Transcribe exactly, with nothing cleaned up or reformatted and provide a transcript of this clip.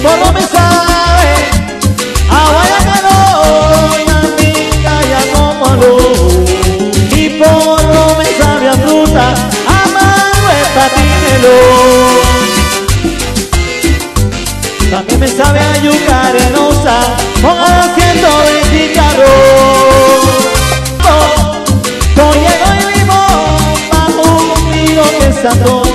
por lo me sabe a guayacano y a pica y a cómodo, y por lo me sabe a fruta, a marueta tínelo. También me sabe a yuca arenosa con asiento de chicharrón, con hielo y limón, bajo un vino que sazón.